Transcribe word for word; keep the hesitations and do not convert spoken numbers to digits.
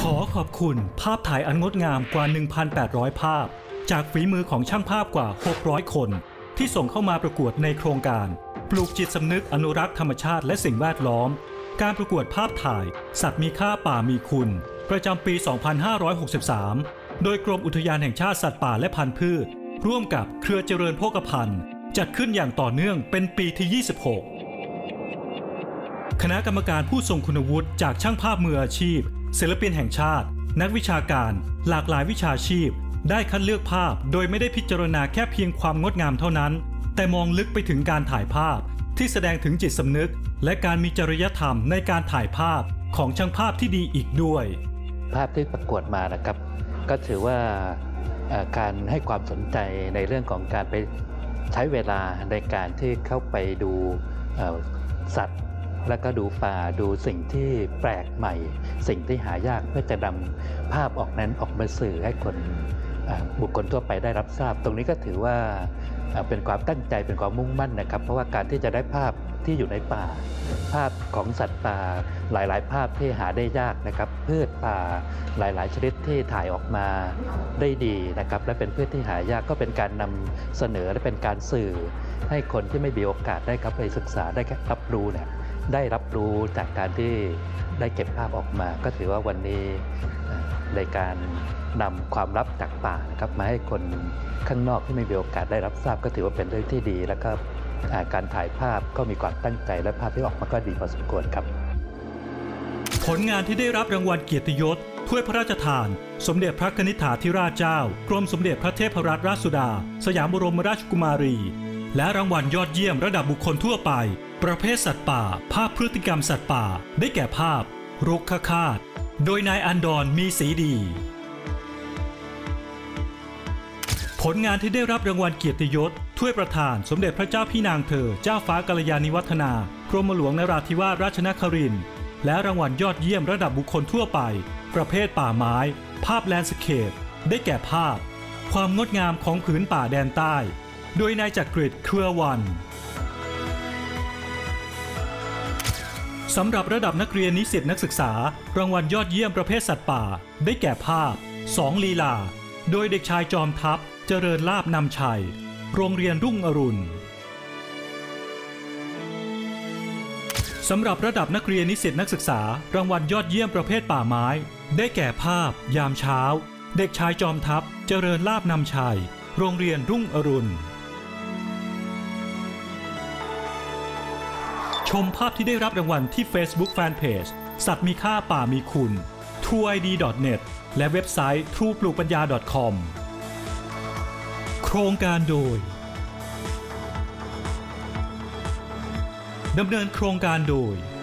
ขอขอบคุณภาพถ่ายอันงดงามกว่า หนึ่งพันแปดร้อย ภาพจากฝีมือของช่างภาพกว่า หกร้อย คนที่ส่งเข้ามาประกวดในโครงการปลูกจิตสำนึกอนุรักษ์ธรรมชาติและสิ่งแวดล้อมการประกวดภาพถ่ายสัตว์มีค่าป่ามีคุณประจำปี สองพันห้าร้อยหกสิบสาม โดยกรมอุทยานแห่งชาติสัตว์ป่าและพันธุ์พืชร่วมกับเครือเจริญโภคภัณฑ์จัดขึ้นอย่างต่อเนื่องเป็นปีที่ ยี่สิบหก คณะกรรมการผู้ทรงคุณวุฒิจากช่างภาพมืออาชีพศิลปินแห่งชาตินักวิชาการหลากหลายวิชาชีพได้คัดเลือกภาพโดยไม่ได้พิจารณาแค่เพียงความงดงามเท่านั้นแต่มองลึกไปถึงการถ่ายภาพที่แสดงถึงจิตสำนึกและการมีจริยธรรมในการถ่ายภาพของช่างภาพที่ดีอีกด้วยภาพที่ประกวดมานะครับก็ถือว่าการให้ความสนใจในเรื่องของการไปใช้เวลาในการที่เข้าไปดูสัตว์แล้วก็ดูป่าดูสิ่งที่แปลกใหม่สิ่งที่หายากเพื่อจะนำภาพออกนั้นออกมาสื่อให้คนบุคคลทั่วไปได้รับทราบตรงนี้ก็ถือว่าเป็นความตั้งใจเป็นความมุ่งมั่นนะครับเพราะว่าการที่จะได้ภาพที่อยู่ในป่าภาพของสัตว์ป่าหลายๆภาพที่หาได้ยากนะครับพืชป่าหลายๆชนิดที่ถ่ายออกมาได้ดีนะครับและเป็นพืชที่หายากก็เป็นการนำเสนอและเป็นการสื่อให้คนที่ไม่มีโอกาสได้ครับไปศึกษาได้รับรู้เนี่ยได้รับรู้จากการที่ได้เก็บภาพออกมาก็ถือว่าวันนี้ในการนำความลับจากป่านะครับมาให้คนข้างนอกที่ไม่มีโอกาสได้รับทราบก็ถือว่าเป็นเรื่องที่ดีแล้วก็การถ่ายภาพก็มีความตั้งใจและภาพที่ออกมาก็ดีพอสมควรครับผลงานที่ได้รับรางวัลเกียรติยศถ้วยพระราชทานสมเด็จพระนิธิธิราชเจ้ากรมสมเด็จพระเทพรัตนราชสุดาสยามบรมราชกุมารีและรางวัลยอดเยี่ยมระดับบุคคลทั่วไปประเภทสัตว์ป่าภาพพฤติกรรมสัตว์ป่าได้แก่ภาพรุกขคาตโดยนายอันดรมีศรีดีผลงานที่ได้รับรางวัลเกียรติยศถ้วยประธานสมเด็จพระเจ้าพี่นางเธอเจ้าฟ้ากัลยาณิวัฒนากรมหลวงนราธิวาสราชนครินทร์และรางวัลยอดเยี่ยมระดับบุคคลทั่วไปประเภทป่าไม้ภาพแลนด์สเคปได้แก่ภาพความงดงามของผืนป่าแดนใต้โดยนายจักริดเครือวันสำหรับระดับนักเรียนนิสิตนักศึกษารางวัลยอดเยี่ยมประเภทสัตว์ป่าได้แก่ภาพสองลีลาโดยเด็กชายจอมทัพเจริญลาภนำชัยโรงเรียนรุ่งอรุณสำหรับระดับนักเรียนนิสิตนักศึกษารางวัลยอดเยี่ยมประเภทป่าไม้ได้แก่ภาพยามเช้าเด็กชายจอมทัพเจริญลาภนำชัยโรงเรียนรุ่งอรุณชมภาพที่ได้รับรางวัลที่ Facebook Fanpage สัตว์มีค่าป่ามีคุณ ทรู ไอ ดี ดอท เน็ต และเว็บไซต์ ทรู ปลูกปัญญา ดอท คอม โครงการโดยดำเนินโครงการโดย